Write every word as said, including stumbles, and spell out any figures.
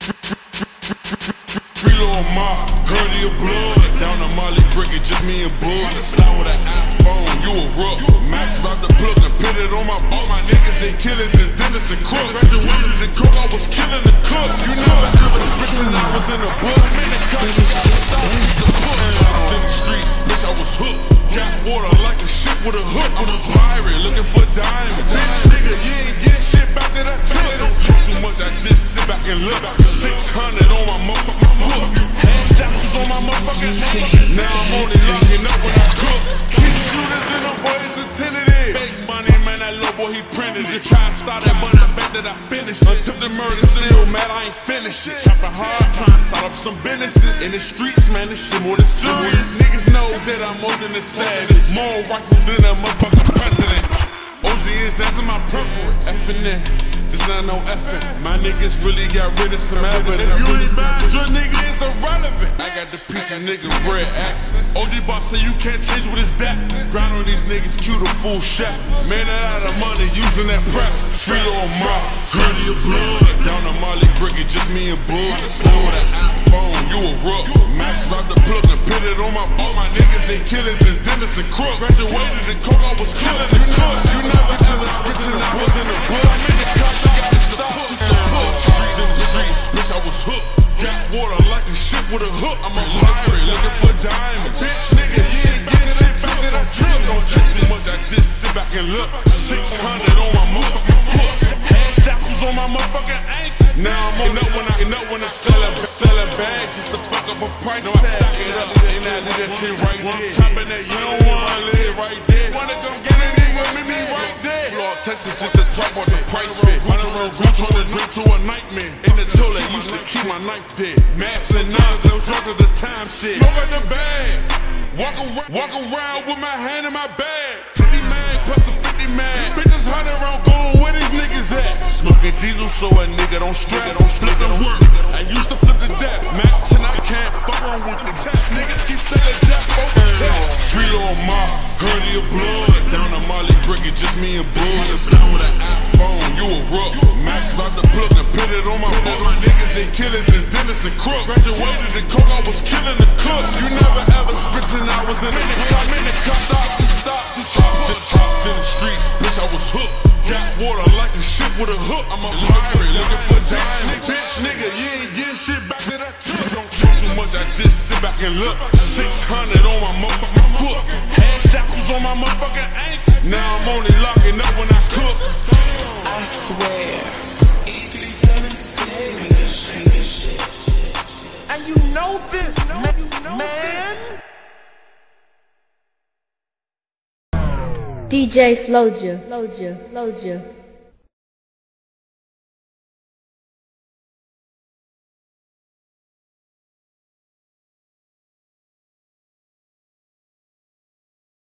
Reload my dirty of blood. Down the Molly brick, it just me and Bud. Slide with an iPhone, you a rook. Max about to plug and put it on my all my niggas, they killers and dentists and crooks. Graduated in coke, I was killing the cooks. You never ever spitting, I was in the book. I'm in the country, stop the foot. In the streets, bitch, I was hooked. Got water like a ship with a hook. I'm a pirate looking for diamonds. Bitch, nigga, you ain't getting shit back that I took. Don't talk too much, I just sit back and look. six hundred on my motherfucking foot. Hand shackles on my motherfucking foot. Now I'm only locking up when I cook. Keep shooters in the boys attended it. Fake money, man, that little boy, he printed it. Try to start that money, I bet that I finished it. Attempted murder, still mad, I ain't finished it. Chopping hard, trying to start up some businesses. In the streets, man, this shit more than serious. Niggas know that I'm more than the savage. More rifles than a motherfucking president. O G is as my preference. Effing it, this not no effing. My niggas really got rid of some evidence. If you ain't buying your nigga, it's irrelevant. I got the piece of nigga red access. O G Box say you can't change with his death. Grind on these niggas, cue the full chef. Man that out of money using that press. Free on my dirty of blood. Down the Molly brick, it just me and Bud. Slow with an iPhone, you a rook. Max about to plug and put it on my all my niggas, they killers and dentists and crooks. Graduated in coke, I was killing the cooks. You never till it's spitting, I was in the book. I'm in the cup, I got to stop just to push. Streets in the streets, bitch, I was hooked. Got water like a ship with a hook. I'm a pirate looking for diamonds. Bitch, nigga, you ain't getting shit back that I took. Don't check too much, I just sit back and look. six hundred on my motherfucking foot. Hand shackles on my motherfucking ankle. Now I'm on up when I know when I sell a sell a bag just to fuck up a price tag. I stack it up and I leave that shit right there. I'm chopping that, you don't wanna live right there. Wanna come get a nigga with me right there. Florida, Texas, just to drop on the price fit. Run around, go turn the drink to a nightmare. In the toilet, used to keep my knife dead. Mass and nuns, those drugs at the time shit. Smoke at the bag. Walk around, walk around with my hand in my bag. fifty man plus a fifty man. Bitches hundred around going where these niggas at. Smoking diesel so a nigga don't stress. Don't flip the work. I used to flip the death. Mac ten, I can't fuck on with the test. Niggas keep selling death over chest. Free on my dirty of blood. Down the Molly brick, it just me and Bud. Slide with an iPhone, you a rook. Max about to plug and put it on my all my niggas, they killers and dentists and crooks. Graduated in coke, I was killing the cooks. You never ever spitting, I was in the cup. I'm in the cup, stop, just stop, just stop. Just popped in the streets, bitch, I was hooked. Got water like a ship with a hook. I'm a pirate looking for diamonds. Bitch, nigga, you ain't getting shit back that I took. Don't talk too much, I just sit back and look. six hundred on my motherfucking foot. Hand shackles on my motherfucking ankle. Now I'm only locking up when I cook. I swear, E three seven six. And you know this, man. D J Slowja, Slowja, Slowja.